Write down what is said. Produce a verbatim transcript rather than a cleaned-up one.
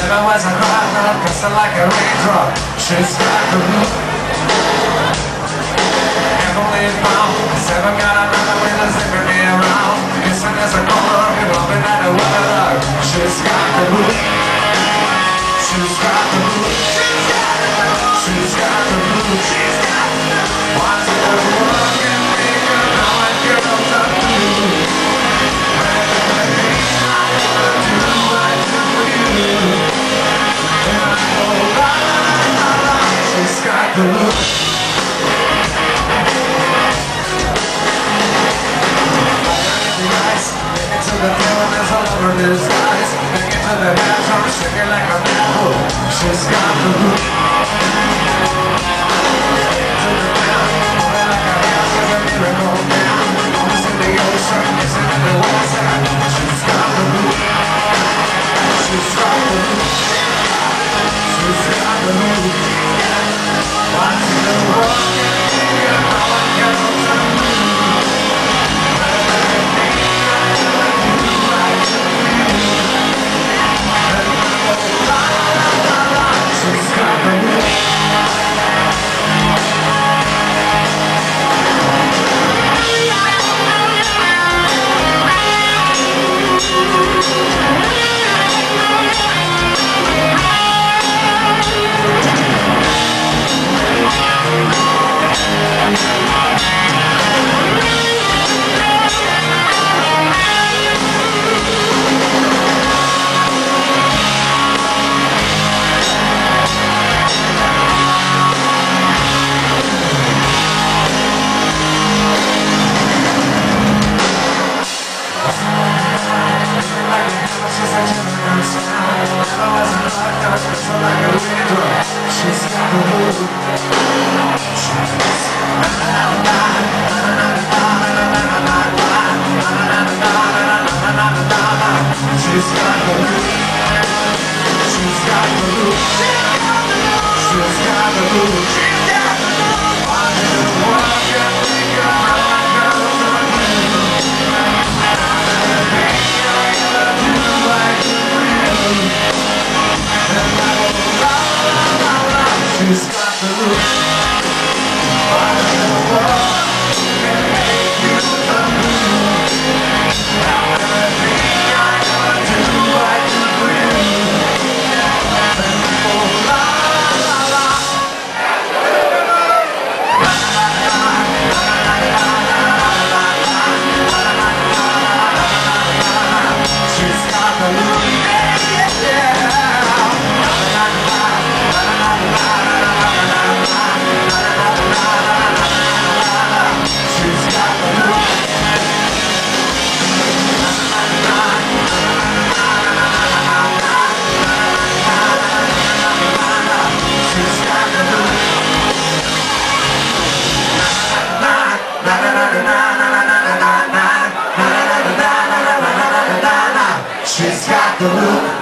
was a crowd, dressed like a raindrop. She's got the look. Heavily bound, seven got another with a zipping me around. Kissing as a color, loving at the weather. She's got the look. She's got the look. She's got the look. She's got the look. She's got the look. Wants to work and make her know what girls are doing. Everything I ever do, I do for you. And I go la la la la. She's got the look. To the devil, there's all over this eyes. Take it to the head, trying to shake it like a apple. She's got the look. To the devil, moving like a house, like a miracle man. Always in the ocean, missing in the water. She's got the look. She's got the look. She's got the look. Watching the world get bigger, how I get on time. She's got the look. She's got the look. She's got the look. She's got the look. She's got the look. I didn't want to think of my girls on you. Everything I ever do, I do for you. And I go la la la la. She's got the look. I didn't want to make you the moon. Everything I ever do, I do for you. And I go la la la la. She's got the look. Yeah, yeah. She's got the look. She's got the look. She's got the look.